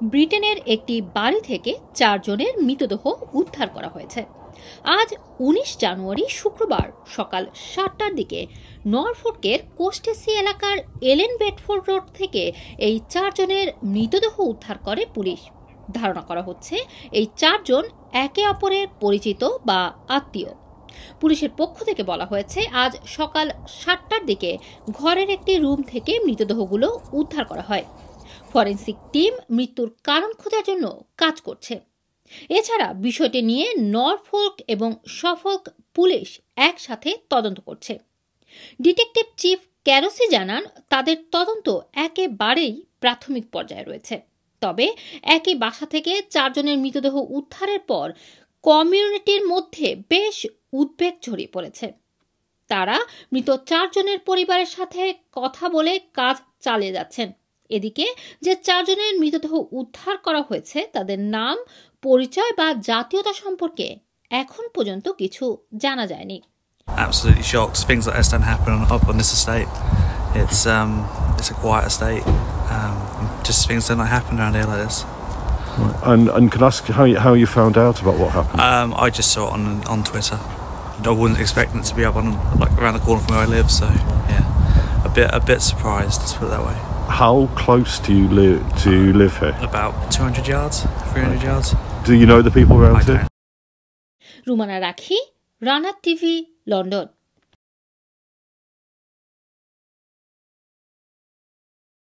ব্রিটেনের একটি বাড়ি থেকে 4 জনের মৃতদেহ উদ্ধার করা হয়েছে। আজ 19 জানুয়ারি শুক্রবার সকাল 7টার দিকে নরফোর্কের কোস্টেসি এলাকার এলেন বেডফোর্ড রোড থেকে এই 4 জনের মৃতদেহ উদ্ধার করে পুলিশ। ধারণা করা হচ্ছে এই 4 জন একে অপরের পরিচিত বা আত্মীয়। পুলিশের পক্ষ থেকে বলা হয়েছে আজ সকাল 7টার দিকে ঘরের একটি রুম থেকে মৃতদেহগুলো উদ্ধার করা হয়। ফরেনসিক টিম মৃত্যুর কারণ খোঁজার জন্য কাজ করছে। এছাড়া বিষয়টি নিয়ে নরফোর্ক এবং সফল্ক পুলিশ একসাথে তদন্ত করছে। ডিটেকটিভ চিফ ক্যারোসি জানান, তাদের তদন্ত একেবারেই প্রাথমিক পর্যায়ে রয়েছে। তবে একই বাসা থেকে 4 জনের মৃতদেহ উদ্ধারের পর কমিউনিটির মধ্যে বেশ উদ্বেগ ছড়িয়ে পড়েছে। তারা মৃত 4 জনের পরিবারের সাথে কথা বলে কাজ চালিয়ে যাচ্ছেন। এদিকে যে 4 জনের মৃতদেহ উদ্ধার করা হয়েছে তাদের নাম, পরিচয় বা জাতীয়তা সম্পর্কে এখন পর্যন্ত কিছু জানা যায়নি। Absolutely shocked. Things like this don't happen up on this estate. It's a quiet estate. Just things don't happen around here like this. Right. And can I ask how you found out about what happened? I just saw it on Twitter. I wasn't expecting it to be up on around the corner from where I live. So yeah, a bit surprised. Let's put it that way. How close do you live here? About 200 yards, 300 yards. Do you know the people around here? Rumana রাখি, Rana TV, London.